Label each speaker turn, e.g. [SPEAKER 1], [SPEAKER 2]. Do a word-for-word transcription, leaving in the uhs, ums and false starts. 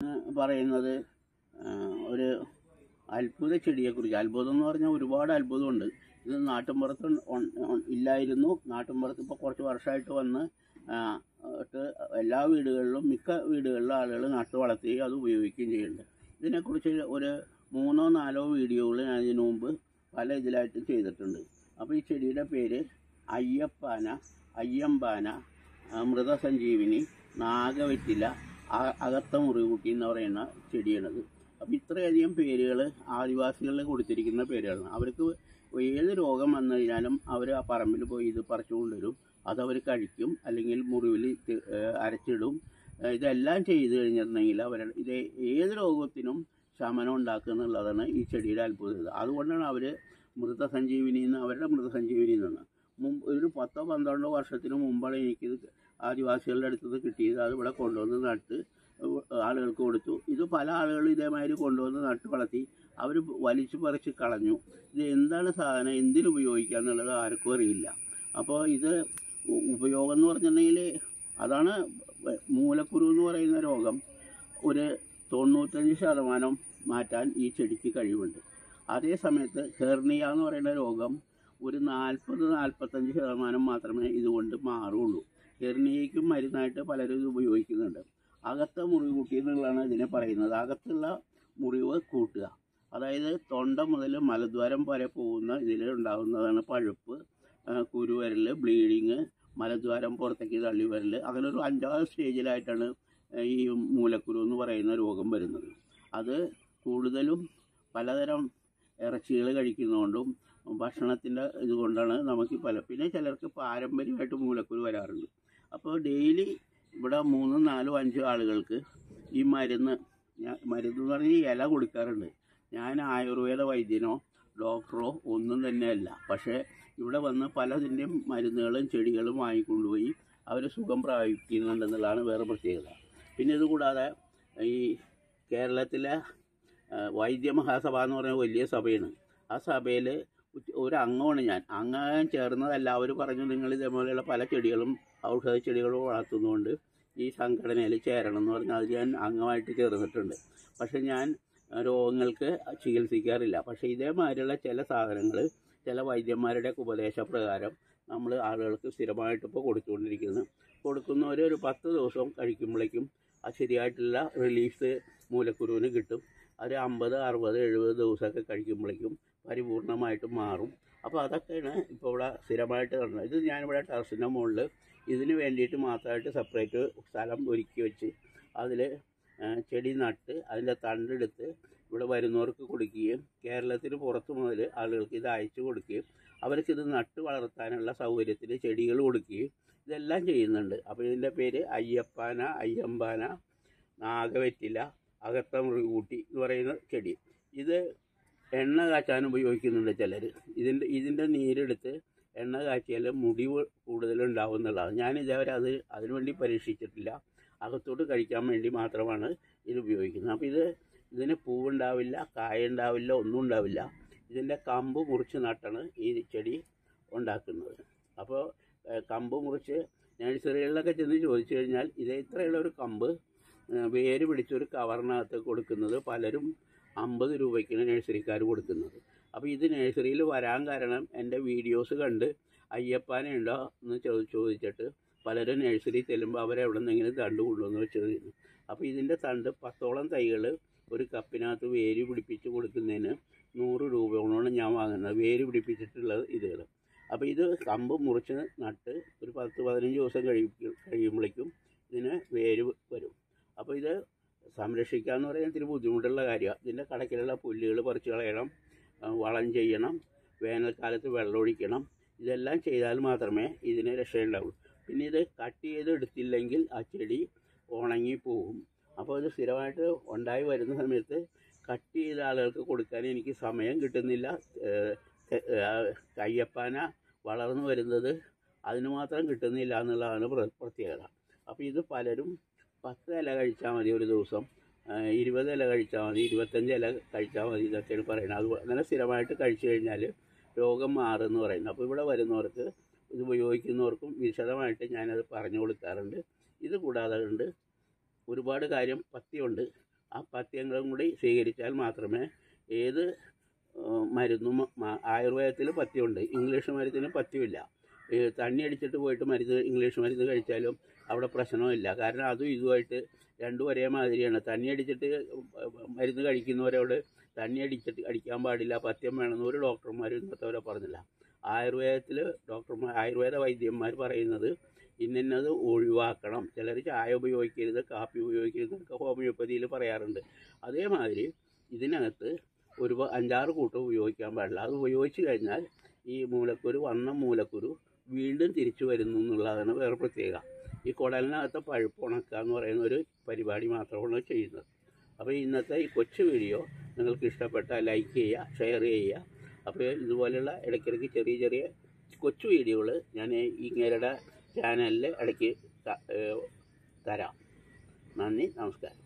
[SPEAKER 1] പറയുന്നത് ഒരു അത്ഭുത ചെടിയെക്കുറിച്ച്. അത്ഭുതം എന്ന് പറഞ്ഞാൽ ഒരുപാട് അത്ഭുതമുണ്ട്. ഇത് നാട്ടിൻപുറത്ത് ഇല്ലായിരുന്നു. നാട്ടിൻപുറത്ത് ഇപ്പോൾ കുറച്ച് വർഷമായിട്ട് വന്ന് എല്ലാ വീടുകളിലും മിക്ക വീടുകളിലും ആളുകൾ നട്ടു വളർത്തുകയും അത് ഉപയോഗിക്കുകയും ചെയ്യുന്നുണ്ട്. ഇതിനെക്കുറിച്ച് ഒരു മൂന്നോ നാലോ വീഡിയോകൾ ഞാൻ ഇതിനു മുമ്പ് പല ഇതിലായിട്ട് ചെയ്തിട്ടുണ്ട്. അപ്പോൾ ഈ ചെടിയുടെ പേര് അയ്യപ്പാന, അയ്യമ്പാന, മൃതസഞ്ജീവിനി, നാഗവെറ്റില, അകത്ത മുറികൂട്ടി എന്ന് പറയുന്ന ചെടിയാണത്. അപ്പോൾ ഇത്രയധികം പേരുകൾ ആദിവാസികളിൽ കൊടുത്തിരിക്കുന്ന പേരുകളാണ്. അവർക്ക് ഏത് രോഗം വന്നു കഴിഞ്ഞാലും അവർ ആ പറമ്പിൽ പോയി ഇത് പറിച്ചു കൊണ്ടുവരും. അതവർ കഴിക്കും, അല്ലെങ്കിൽ മുറിവിൽ അരച്ചിടും. ഇതെല്ലാം ചെയ്തു കഴിഞ്ഞിട്ടുണ്ടെങ്കിൽ അവർ ഇത് ഏത് രോഗത്തിനും ശമനം ഉണ്ടാക്കുക എന്നുള്ളതാണ് ഈ ചെടിയുടെ അത്ഭുതം. അതുകൊണ്ടാണ് അവർ മൃതസഞ്ജീവിനി എന്ന്, അവരുടെ മൃതസഞ്ജീവിനി എന്നാണ്. മുമ്പ് ഒരു പത്തോ പന്ത്രണ്ടോ വർഷത്തിന് മുമ്പാണ് എനിക്കിത് ആദിവാസികളുടെ അടുത്തത് കിട്ടിയത്. അത് ഇവിടെ കൊണ്ടുവന്ന് നട്ട് ആളുകൾക്ക് കൊടുത്തു. ഇത് പല ആളുകളും ഇതേമാതിരി കൊണ്ടുവന്ന് നട്ട് വളർത്തി അവർ വലിച്ചു പറിച്ച് കളഞ്ഞു. ഇത് എന്താണ് സാധനം, എന്തിനുപയോഗിക്കുക എന്നുള്ളത് ആർക്കും അറിയില്ല. അപ്പോൾ ഇത് ഉപയോഗം എന്ന് പറഞ്ഞിട്ടുണ്ടെങ്കിൽ അതാണ് മൂലക്കുരു എന്ന് പറയുന്ന രോഗം ഒരു തൊണ്ണൂറ്റഞ്ച് ശതമാനം മാറ്റാൻ ഈ ചെടിക്ക് കഴിവുണ്ട്. അതേ സമയത്ത് ഹെർണിയ എന്ന് പറയുന്ന രോഗം ഒരു നാൽപ്പത് നാൽപ്പത്തഞ്ച് ശതമാനം മാത്രമേ ഇതുകൊണ്ട് മാറുള്ളൂ. ഹെർണിയയ്ക്കും മരുന്നായിട്ട് പലരും ഇത് ഉപയോഗിക്കുന്നുണ്ട്. അകത്ത മുറിവ് കൂട്ടി എന്നുള്ളതാണ് ഇതിനെ പറയുന്നത്. അകത്തുള്ള മുറിവ് കൂട്ടുക, അതായത് തൊണ്ട മുതൽ മലദ്വാരം വരെ പോകുന്ന ഇതിൽ ഉണ്ടാകുന്നതാണ് പഴുപ്പ്, കുരുവരൽ, ബ്ലീഡിങ്, മലദ്വാരം പുറത്തേക്ക് തള്ളി വരൽ. അങ്ങനെ ഒരു അഞ്ചാറ് സ്റ്റേജിലായിട്ടാണ് ഈ മൂലക്കുരു എന്ന് പറയുന്ന രോഗം വരുന്നത്. അത് കൂടുതലും പലതരം ഇറച്ചികൾ കഴിക്കുന്നതുകൊണ്ടും ഭക്ഷണത്തിൻ്റെ ഇതുകൊണ്ടാണ് നമുക്ക് പല. പിന്നെ ചിലർക്ക് പാരമ്പര്യമായിട്ട് മൂലക്കുരു വരാറുണ്ട്. അപ്പോൾ ഡെയിലി ഇവിടെ മൂന്നും നാലും അഞ്ചും ആളുകൾക്ക് ഈ മരുന്ന് മരുന്ന് എന്ന് പറഞ്ഞ് ഇല കൊടുക്കാറുണ്ട്. ഞാൻ ആയുർവേദ വൈദ്യനോ ഡോക്ടറോ ഒന്നും തന്നെയല്ല. പക്ഷേ ഇവിടെ വന്ന് പലതിൻ്റെയും മരുന്നുകളും ചെടികളും വാങ്ങിക്കൊണ്ടുപോയി അവർ സുഖം പ്രാപിക്കുന്നുണ്ടെന്നുള്ളതാണ് വേറെ പ്രത്യേകത. പിന്നെ ഇതുകൂടാതെ ഈ കേരളത്തിലെ വൈദ്യമഹാസഭ എന്ന് പറയുന്ന വലിയ സഭയാണ്. ആ സഭയിൽ ഒരു അംഗമാണ് ഞാൻ. അംഗം ചേർന്നതല്ല. അവർ പറഞ്ഞു നിങ്ങൾ ഇതേപോലെയുള്ള പല ചെടികളും ഔഷധ ചെടികളും വളർത്തുന്നതുകൊണ്ട് ഈ സംഘടനയിൽ ചേരണം എന്ന് പറഞ്ഞാൽ അത് ഞാൻ അംഗമായിട്ട് ചേർന്നിട്ടുണ്ട്. പക്ഷെ ഞാൻ രോഗങ്ങൾക്ക് ചികിത്സിക്കാറില്ല. പക്ഷേ ഇതേമാതിരിയുള്ള ചില സാധനങ്ങൾ ചില വൈദ്യന്മാരുടെ ഉപദേശപ്രകാരം നമ്മൾ ആളുകൾക്ക് സ്ഥിരമായിട്ട് ഇപ്പോൾ കൊടുത്തുകൊണ്ടിരിക്കുന്നു. കൊടുക്കുന്നവർ ഒരു പത്ത് ദിവസം കഴിക്കുമ്പോഴേക്കും ആ ശരിയായിട്ടുള്ള റിലീഫ് മൂലക്കുരുവിന് കിട്ടും. ഒരു അമ്പത് അറുപത് എഴുപത് ദിവസമൊക്കെ കഴിക്കുമ്പോഴേക്കും പരിപൂർണമായിട്ട് മാറും. അപ്പോൾ അതൊക്കെയാണ് ഇപ്പോൾ ഇവിടെ സ്ഥിരമായിട്ട് കാണുന്നത്. ഇത് ഞാനിവിടെ ടെറസിൻ്റെ മുകളിൽ ഇതിന് വേണ്ടിയിട്ട് മാത്രമായിട്ട് സെപ്പറേറ്റ് സ്ഥലം ഒരുക്കി വെച്ച് അതിൽ ചെടി നട്ട് അതിൻ്റെ തണ്ടെടുത്ത് ഇവിടെ വരുന്നവർക്ക് കൊടുക്കുകയും കേരളത്തിന് പുറത്ത് മുതൽ ആളുകൾക്ക് ഇത് അയച്ചു കൊടുക്കുകയും അവർക്കിത് നട്ട് വളർത്താനുള്ള സൗകര്യത്തിൽ ചെടികൾ കൊടുക്കുകയും ഇതെല്ലാം ചെയ്യുന്നുണ്ട്. അപ്പോൾ ഇതിൻ്റെ പേര് അയ്യപ്പാന, അയ്യമ്പാന, നാഗവെറ്റില, അകത്ത മുറികൂട്ടി എന്ന് പറയുന്ന ചെടി. ഇത് എണ്ണ കാച്ചാൻ ഉപയോഗിക്കുന്നുണ്ട് ചിലർ. ഇതിൻ്റെ ഇതിൻ്റെ നീരെടുത്ത് എണ്ണ കാച്ചിയാൽ മുടി കൂടുതലുണ്ടാവും എന്നുള്ളതാണ്. ഞാൻ ഇതേവരെ അത് അതിനുവേണ്ടി പരീക്ഷിച്ചിട്ടില്ല. അകത്തോട്ട് കഴിക്കാൻ വേണ്ടി മാത്രമാണ് ഇത് ഉപയോഗിക്കുന്നത്. അപ്പോൾ ഇത് ഇതിന് പൂവുണ്ടാവില്ല, കായ ഉണ്ടാവില്ല, ഒന്നും ഉണ്ടാവില്ല. ഇതിൻ്റെ കമ്പ് മുറിച്ച് നട്ടാണ് ഈ ചെടി ഉണ്ടാക്കുന്നത്. അപ്പോൾ കമ്പ് മുറിച്ച് നഴ്സറികളിലൊക്കെ ചെന്ന് ചോദിച്ചു കഴിഞ്ഞാൽ ഇതേ ഇത്രയുള്ള ഒരു കമ്പ് വേര് പിടിച്ചൊരു കവറിനകത്ത് കൊടുക്കുന്നത് പലരും അമ്പത് രൂപയ്ക്കാണ് നഴ്സറിക്കാർ കൊടുക്കുന്നത്. അപ്പോൾ ഇത് നഴ്സറിയിൽ വരാൻ കാരണം എൻ്റെ വീഡിയോസ് കണ്ട് അയ്യപ്പാന ഉണ്ടോ എന്ന് ചോദിച്ചിട്ട് പലരും നഴ്സറി ചെല്ലുമ്പോൾ അവരെവിടെ നിന്നെങ്കിലും തണ്ട് കൊണ്ടുവന്ന് വെച്ചത്. അപ്പോൾ ഇതിൻ്റെ തണ്ട് പത്തോളം തൈകൾ ഒരു കപ്പിനകത്ത് വേര് പിടിപ്പിച്ച് കൊടുക്കുന്നതിന് നൂറ് രൂപയോളമാണ് ഞാൻ വാങ്ങുന്നത്, വേര് പിടിപ്പിച്ചിട്ടുള്ള ഇതുകൾ. അപ്പോൾ ഇത് കമ്പ് മുറിച്ച് നട്ട് ഒരു പത്ത് പതിനഞ്ച് ദിവസം കഴി കഴിയുമ്പോഴേക്കും ഇതിന് വേര് വരും. അപ്പോൾ ഇത് സംരക്ഷിക്കുക എന്ന് പറയാൻ ഇത്തിരി ബുദ്ധിമുട്ടുള്ള കാര്യമാണ്. ഇതിൻ്റെ കടക്കിലുള്ള പുല്ലുകൾ പറിച്ച് കളയണം, വളം ചെയ്യണം, വേനൽക്കാലത്ത് വെള്ളമൊഴിക്കണം. ഇതെല്ലാം ചെയ്താൽ മാത്രമേ ഇതിന് രക്ഷയുണ്ടാവുള്ളൂ. പിന്നെ ഇത് കട്ട് ചെയ്ത് എടുത്തില്ലെങ്കിൽ ആ ചെടി ഉണങ്ങിപ്പോവും. അപ്പോൾ ഇത് സ്ഥിരമായിട്ട് ഉണ്ടായി വരുന്ന സമയത്ത് കട്ട് ചെയ്ത ആളുകൾക്ക് കൊടുക്കാൻ എനിക്ക് സമയം കിട്ടുന്നില്ല. അയ്യപ്പാന വളർന്നു വരുന്നത് അതിന് മാത്രം കിട്ടുന്നില്ല എന്നുള്ളതാണ് പ്രത്യേകത. അപ്പോൾ ഇത് പലരും പത്ത് ഇല കഴിച്ചാൽ മതി ഒരു ദിവസം, ഇരുപത് ഇല കഴിച്ചാൽ മതി, ഇരുപത്തഞ്ച് ഇല കഴിച്ചാൽ മതി, ഇതൊക്കെയാണ് പറയുന്നത്. അത് അങ്ങനെ സ്ഥിരമായിട്ട് കഴിച്ചു കഴിഞ്ഞാൽ രോഗം മാറുമെന്ന് പറയുന്നത്. അപ്പോൾ ഇവിടെ വരുന്നവർക്ക് ഇത് ഉപയോഗിക്കുന്നവർക്കും വിശദമായിട്ട് ഞാനത് പറഞ്ഞു കൊടുക്കാറുണ്ട്. ഇത് കൂടാതെ ഉണ്ട് ഒരുപാട് കാര്യം പത്തിയുണ്ട്. ആ പഥ്യങ്ങളും കൂടി സ്വീകരിച്ചാൽ മാത്രമേ ഏത് മരുന്നും, ആയുർവേദത്തിൽ പഥ്യമുണ്ട്, ഇംഗ്ലീഷ് മരുന്നിന് പഥ്യമില്ല. തണ്ണി അടിച്ചിട്ട് പോയിട്ട് മരുന്ന് ഇംഗ്ലീഷ് മരുന്ന് കഴിച്ചാലും അവിടെ പ്രശ്നമില്ല. കാരണം അതും ഇതുമായിട്ട് രണ്ടും ഒരേ മാതിരിയാണ്. തണ്ണി അടിച്ചിട്ട് മരുന്ന് കഴിക്കുന്നവരോട് തണ്ണി അടിച്ചിട്ട് അടിക്കാൻ പാടില്ല, പഥ്യം വേണമെന്ന് ഒരു ഡോക്ടർമാരും ഇന്നത്തെ പറഞ്ഞില്ല. ആയുർവേദത്തിൽ ഡോക്ടർമാർ ആയുർവേദ വൈദ്യന്മാർ പറയുന്നത് ഇന്നത് ഒഴിവാക്കണം. ചിലർ ചായ ഉപയോഗിക്കരുത്, കാപ്പി ഉപയോഗിക്കരുത് എന്നൊക്കെ ഹോമിയോപ്പതിയിൽ പറയാറുണ്ട്. അതേമാതിരി ഇതിനകത്ത് ഒരു അഞ്ചാറ് കൂട്ടം ഉപയോഗിക്കാൻ പാടില്ല. അത് ഉപയോഗിച്ച് കഴിഞ്ഞാൽ ഈ മൂലക്കുരു വന്ന മൂലക്കുരു വീണ്ടും തിരിച്ചു വരുന്നു എന്നുള്ളതാണ് വേറെ പ്രത്യേകത. ഈ കുടലിനകത്ത് പഴുപ്പ് ഉണക്കുക എന്ന് പറയുന്ന ഒരു പരിപാടി മാത്രമാണ് ചെയ്യുന്നത്. അപ്പോൾ ഇന്നത്തെ ഈ കൊച്ചു വീഡിയോ നിങ്ങൾക്ക് ഇഷ്ടപ്പെട്ടാൽ ലൈക്ക് ചെയ്യുക, ഷെയർ ചെയ്യുക. അപ്പോൾ ഇതുപോലെയുള്ള ഇടയ്ക്കിടയ്ക്ക് ചെറിയ ചെറിയ കൊച്ചു വീഡിയോകൾ ഞാൻ ഇങ്ങേരുടെ ചാനലിൽ ഇടയ്ക്ക് തരാം. നന്ദി, നമസ്കാരം.